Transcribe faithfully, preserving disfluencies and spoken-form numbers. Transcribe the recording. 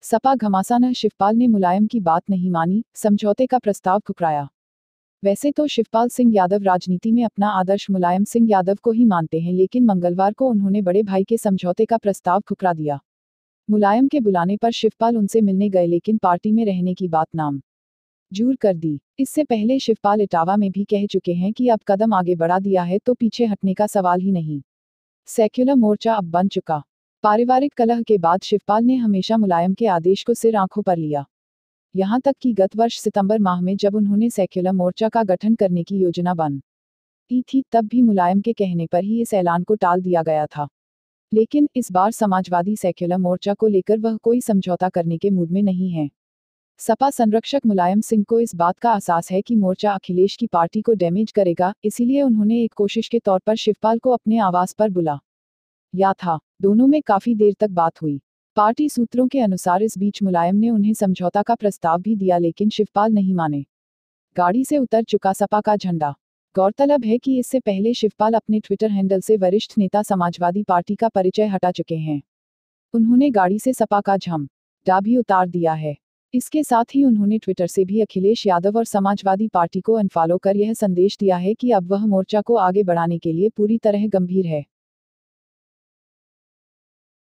सपा घमासान शिवपाल ने मुलायम की बात नहीं मानी, समझौते का प्रस्ताव ठुकराया। वैसे तो शिवपाल सिंह यादव राजनीति में अपना आदर्श मुलायम सिंह यादव को ही मानते हैं, लेकिन मंगलवार को उन्होंने बड़े भाई के समझौते का प्रस्ताव ठुकरा दिया। मुलायम के बुलाने पर शिवपाल उनसे मिलने गए, लेकिन पार्टी में रहने की बात नाम जूर कर दी। इससे पहले शिवपाल इटावा में भी कह चुके हैं कि अब कदम आगे बढ़ा दिया है तो पीछे हटने का सवाल ही नहीं। सेक्युलर मोर्चा अब बन चुका। पारिवारिक कलह के बाद शिवपाल ने हमेशा मुलायम के आदेश को सिर आंखों पर लिया। यहां तक कि गत वर्ष सितंबर माह में जब उन्होंने सेक्युलर मोर्चा का गठन करने की योजना बनाई थी, तब भी मुलायम के कहने पर ही इस ऐलान को टाल दिया गया था। लेकिन इस बार समाजवादी सेक्युलर मोर्चा को लेकर वह कोई समझौता करने के मूड में नहीं है। सपा संरक्षक मुलायम सिंह को इस बात का एहसास है कि मोर्चा अखिलेश की पार्टी को डैमेज करेगा, इसीलिए उन्होंने एक कोशिश के तौर पर शिवपाल को अपने आवास पर बुलाया था। दोनों में काफी देर तक बात हुई। पार्टी सूत्रों के अनुसार इस बीच मुलायम ने उन्हें समझौता का प्रस्ताव भी दिया, लेकिन शिवपाल नहीं माने। गाड़ी से उतर चुका सपा का झंडा। गौरतलब है कि इससे पहले शिवपाल अपने ट्विटर हैंडल से वरिष्ठ नेता समाजवादी पार्टी का परिचय हटा चुके हैं। उन्होंने गाड़ी से सपा का झंडा भी उतार दिया है। इसके साथ ही उन्होंने ट्विटर से भी अखिलेश यादव और समाजवादी पार्टी को अनफॉलो कर यह संदेश दिया है कि अब वह मोर्चा को आगे बढ़ाने के लिए पूरी तरह गंभीर है।